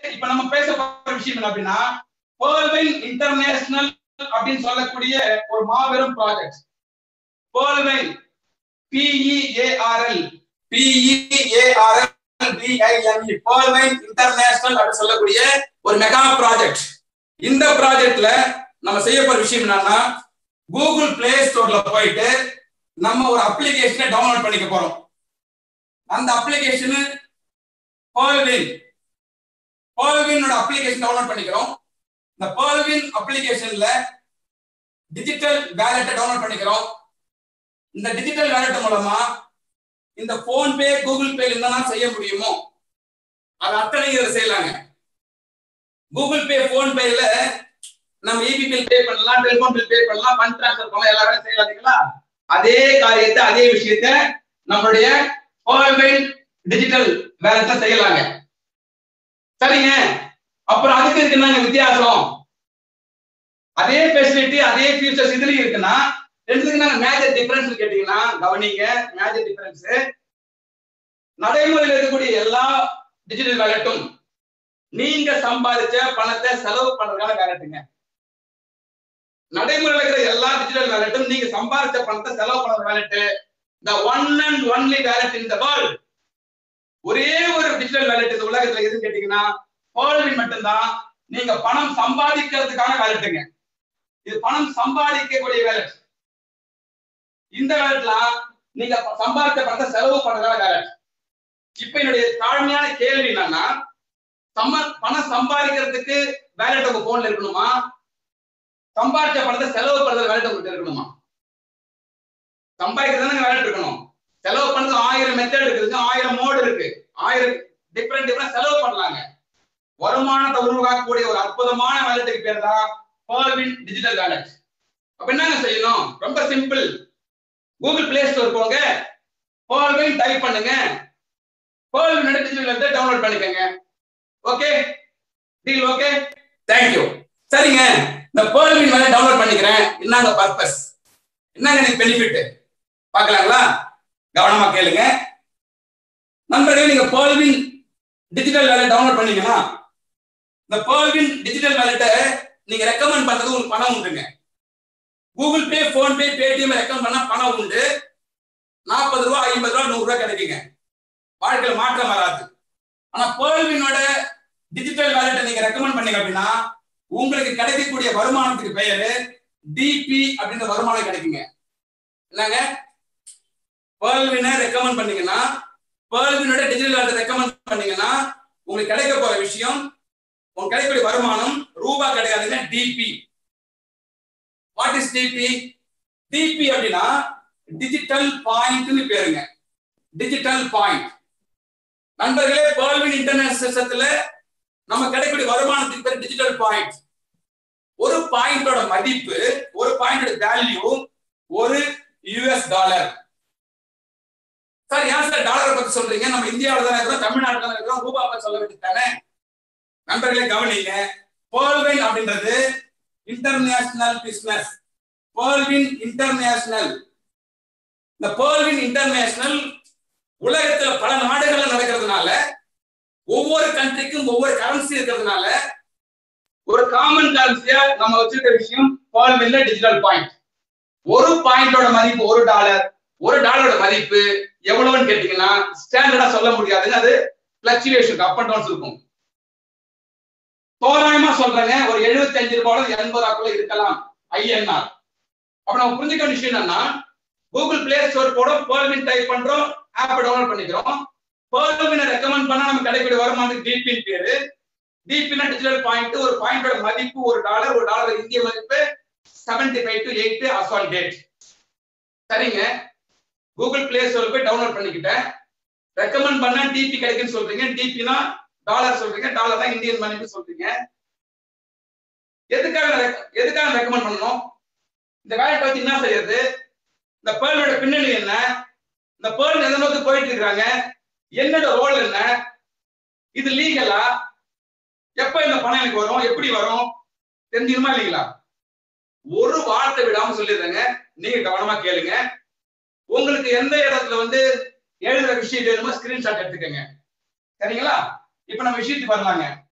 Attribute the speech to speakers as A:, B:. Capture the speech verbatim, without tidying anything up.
A: இப்ப நம்ம பேச போற விஷயம் என்ன அப்படின்னா பெர்ல்வின் இன்டர்நேஷனல் அப்படின்னு சொல்லக்கூடிய ஒரு மாபெரும் project. Pearlvine P E A R L P E A R L B I N E Pearlvine international அப்படின்னு சொல்லக்கூடிய ஒரு மெகா ப்ராஜெக்ட். இந்த ப்ராஜெக்ட்ல நம்ம செய்ய போற விஷயம் என்னன்னா கூகுள் பிளே ஸ்டோர்ல போயிட்டு நம்ம ஒரு அப்ளிகேஷனை டவுன்லோட் பண்ணிக்க போறோம். அந்த அப்ளிகேஷன் பெர்ல்வின் பெர்ல்வினோட அப்ளிகேஷன் டவுன்லோட் பண்ணிக்கிறோம். இந்த பெர்ல்வின் அப்ளிகேஷன்ல டிஜிட்டல் வேலெட்டை டவுன்லோட் பண்ணிக்கிறோம். இந்த டிஜிட்டல் வேலெட் மூலமா இந்த போன்பே கூகுள் பே என்னன்னா செய்ய முடியுமோ அது அத்தனை இதை செய்யலாங்க. கூகுள் பே போன்பேல நம்ம இபி பில் பே பண்ணலாம், டெலிபோன் பில் பே பண்ணலாம், ஃபண்ட் ட்ரான்ஸ்ஃபர் பண்ணலாம், எல்லா வேலையும் செய்யலாங்களா? அதே காரியத்தை அதே விஷயத்தை நம்மளுடைய பெர்ல்வின் டிஜிட்டல் வேலெட்ல செய்யலாங்க. சரிங்க. அப்புறம் அதுக்கு இருக்கு என்னங்க வித்தியாசம்? அதே ஃபெசிலிட்டி அதே ஃபீச்சர்ஸ் இதுலயும் இருக்குன்னா ரெண்டுத்துக்கு நாங்க மேஜர் டிஃபரன்ஸ் கேட்டீங்கன்னா கவனிங்க. மேஜர் டிஃபரன்ஸ் நடைமுறையில் இருக்கக்கூடிய எல்லா டிஜிட்டல் வேலெட்டும் நீங்க சம்பாதிச்ச பணத்தை செலவு பண்றதுக்கான வேலெட்டுங்க. நடைமுறையில் இருக்கிற எல்லா டிஜிட்டல் வேலெட்டும் நீங்க சம்பாதிச்ச பணத்தை செலவு பண்ற wallet. the one and only wallet in the world. ஒரே ஒரு டிஜிட்டல் வேலெட் இந்த உலகத்துல எதுன்னு கேட்டீங்கன்னா பெர்ல்வின் மட்டும்தான். நீங்க பணம் சம்பாதிக்கிறதுக்கான வேலெட்டுங்க. இது பணம் சம்பாதிக்கக்கூடிய வேலெட். இந்த வேலெட்ல நீங்க சம்பாதிச்ச பணத்தை செலவு பண்றதுக்கான வேலெட். இப்ப என்னுடைய தாழ்மையான கேள்வி என்னன்னா பணம் சம்பாதிக்கிறதுக்கு வேலெட் உங்க போன்ல இருக்கணுமா, சம்பாதிச்ச பணத்தை செலவு பண்றது வேலெட் உங்களுக்கு இருக்கணுமா? சம்பாதிக்கிறது வேலெட் இருக்கணும். செலவு பண்றது ஆயிரம் மெத்தட் இருக்கு, ஆயிரம் மோடு இருக்கு, ஆயிரம் டிஃபரெண்ட் டிஃபரெண்ட் செலவு பண்ணலாங்க. வருமானத்தை உருவாக்கக்கூடிய ஒரு அற்புதமான வேலெட்டுக்கு பேர் தான் பெர்ல்வின் டிஜிட்டல் வேலெட். அப்ப என்னங்க செய்யணும்? ரொம்ப சிம்பிள். கூகுள் பிளே ஸ்டோர் போங்க, பெர்ல்வின் டைப் பண்ணுங்க, பெர்ல்வின் டிஜிட்டல் வேலெட் டவுன்லோட் பண்ணிக்கங்க. Okay deal? Okay, thank you. சரிங்க. இந்த பெர்ல்வின் வேலெட் டவுன்லோட் பண்ணிக்கிறேன். என்னங்க பர்பஸ், என்னங்க எனக்கு பெனிஃபிட் பார்க்கலாங்களா? கவனமா கேளுங்க நண்பர்களே. நீங்க பெர்ல்வின் டிஜிட்டல் வேலெட் டவுன்லோட் பண்ணீங்கன்னா இந்த பெர்ல்வின் டிஜிட்டல் வேலெட்டை நீங்க ரெக்கமெண்ட் பண்றது உங்களுக்கு பணம் உண்டுங்க. Google pay, PhonePe, Paytm recommend பண்ணா பணம் உண்டு. நாற்பது ரூபா, ஐம்பது ரூபா, நூறு ரூபாய் கிடைக்குங்க. வாழ்க்கையில மாற்றம் வராது. ஆனா பெர்ல்வினோட டிஜிட்டல் வேலெட்டை நீங்க ரெக்கமெண்ட் பண்ணீங்க அப்படின்னா உங்களுக்கு கிடைக்கக்கூடிய வருமானத்துக்கு பெயரு டிபி அப்படின்ற வருமானம் கிடைக்குங்க. என்னங்க? பெர்ல்வினை ரெக்கமெண்ட் பண்ணீங்கன்னா பெர்ல்வினோட டிஜிட்டல் வேலெட் ரெக்கமெண்ட் பண்ணீங்கன்னா உங்களுக்கு கிடைக்க போற விஷயம், உங்களுக்கு கிடைக்கக்கூடிய வருமானம் ரூபாய் கிடையாதுங்க, DP. What is DP? DP அப்படின்னா டிஜிட்டல் பாயிண்ட்னு பேருங்க. Digital point. நண்பர்களே, பெர்ல்வின் இன்டர்நெட் சிஸ்டத்துல நம்ம கிடைக்கக்கூடிய வருமானத்துக்கு பேர் டிஜிட்டல் பாயிண்ட். ஒரு பாயிண்டோட மதிப்பு, ஒரு பாயிண்டோட வேல்யூ ஒரு யூஎஸ் டாலர். சார் ஏன் சார் டாலரை பத்தி சொல்றீங்க? நம்ம இந்தியாவில தான் இருக்கிறோம், தமிழ்நாட்டில் தான் இருக்கிறோம், ரூபா பத்தி சொல்ல வேண்டியதானே? நண்பர்களே கவனிங்க. பெர்ல்வின் அப்படின்றது இன்டர்நேஷனல் பிசினஸ். பெர்ல்வின் இன்டர்நேஷனல். இந்த பெர்ல்வின் இன்டர்நேஷனல் உலகத்துல பல நாடுகள்ல நடக்கிறதுனால ஒவ்வொரு கண்ட்ரிக்கும் ஒவ்வொரு கரன்சி இருக்கிறதுனால ஒரு காமன் கரன்சியா நம்ம வச்சிருக்க விஷயம் பெர்ல்வின்ல டிஜிட்டல் பாயிண்ட். ஒரு பாயிண்டோட மதிப்பு ஒரு டாலர். ஒரு டாலரோட மதிப்பு எவ்வளவுன்னு கேட்டீங்கன்னா ஸ்டாண்டர்டா சொல்ல முடியாதுங்க. அது பிளக்சுவேஷன், அப் அண்ட் டவுன்ஸ் இருக்கும். தோராயமா சொல்றேங்க, ஒரு எழுபத்தி அஞ்சு ரூபாய் எண்பது ரூபாய்க்குள்ள இருக்கலாம் ஐஎன்ஆர். அப்ப நம்ம புரிஞ்சுக்க விஷயம் என்னன்னா கூகுள் பிளே ஸ்டோர் போட பெர்ல்வின் டைப் பண்றோம், ஆப் டவுன்லோட் பண்ணிக்கிறோம். பெர்ல்வினை ரெக்கமெண்ட் பண்ணா நமக்கு கிடைக்கக்கூடிய வருமானத்துக்கு டிபின்னு பேரு. டிபினா டிஜிட்டல் பாயிண்ட். ஒரு பாயிண்டோட மதிப்பு ஒரு டாலர். ஒரு டாலர் இந்திய மதிப்பு seventy five to eight as on date. சரிங்க. கூகுள் பிளே ஸ்டோர் போய் டவுன்லோட் பண்ணிக்கிட்டேன். ரெக்கமெண்ட் பண்ணா டிபி கிடைக்குன்னு சொல்றீங்க. டிபினா டாலர் சொல்றீங்க, டாலர் தான் இந்தியன் மதிப்பு சொல்றீங்க. எதுக்காக எதுக்காக ரெக்கமெண்ட் பண்ணணும்? இந்த வேலெட் பத்தி என்ன செய்யறது? இந்த பெர்லோட பின்னணி என்ன? இந்த பெர்ல் எதை நோக்கி போயிட்டு இருக்காங்க? என்னோட ரோல் என்ன? இது லீகலா? எப்ப இந்த பணம் எனக்கு வரும்? எப்படி வரும்? தெரிஞ்சுக்கணுமா இல்லைங்களா? ஒரு வார்த்தை விடாம சொல்லிடுறேங்க, நீங்க கவனமா கேளுங்க. உங்களுக்கு எந்த இடத்துல வந்து எழுதுற விஷயம் வேணுமோ ஸ்கிரீன்ஷாட் எடுத்துக்கங்க. சரிங்களா? இப்ப நம்ம விஷயத்துக்கு வரலாங்க.